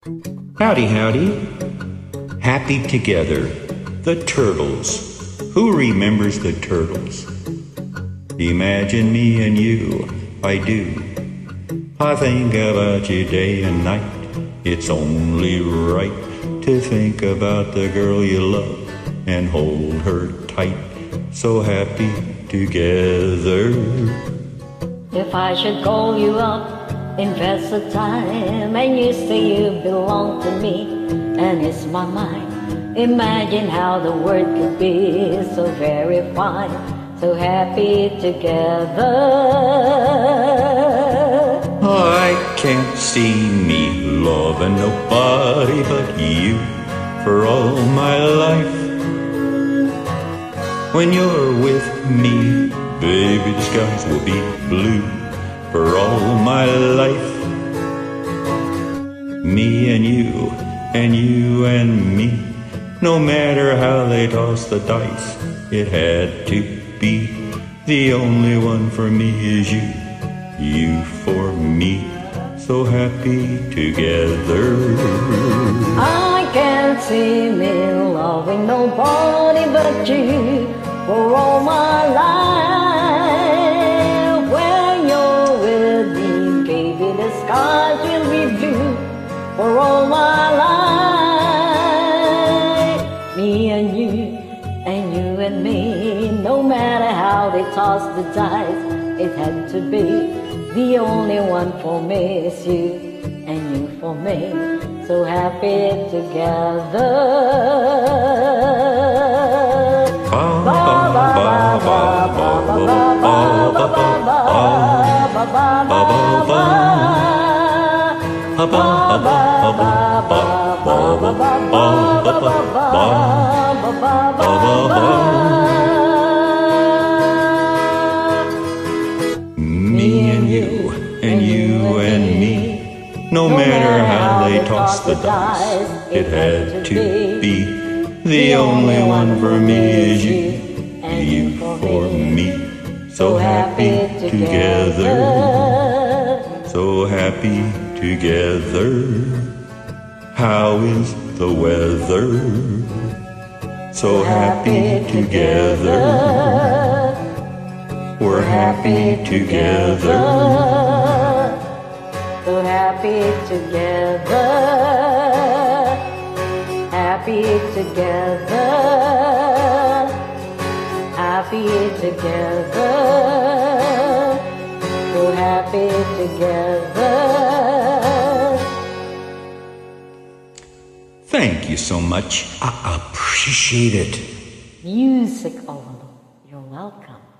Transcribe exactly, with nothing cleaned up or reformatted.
Howdy, howdy. Happy together. The Turtles. Who remembers the Turtles? Imagine me and you, I do. I think about you day and night. It's only right to think about the girl you love and hold her tight. So happy together. If I should call you up, invest the time, and you say you belong to me, and it's my mind. Imagine how the world could be so very fine, so happy together. I can't see me loving nobody but you for all my life. When you're with me, baby, the skies will be blue for all my life. Me and you, and you and me, no matter how they toss the dice, it had to be. The only one for me is you, you for me, so happy together. I can't see me loving nobody but you for all my life. When you're with me, baby, the skies will be blue for all my life. Me and you, and you and me, no matter how they toss the dice, it had to be. The only one for me is you, and you for me, so happy together. Me and you, and you and me, no matter how they toss the dice, it had to be. The only one for me is you, you for me, so happy together, so happy together. How is the weather? So happy together. We're happy together. So happy together. Happy together. Happy together. So happy together. Thank you so much. I appreciate it. Music overload. You're welcome.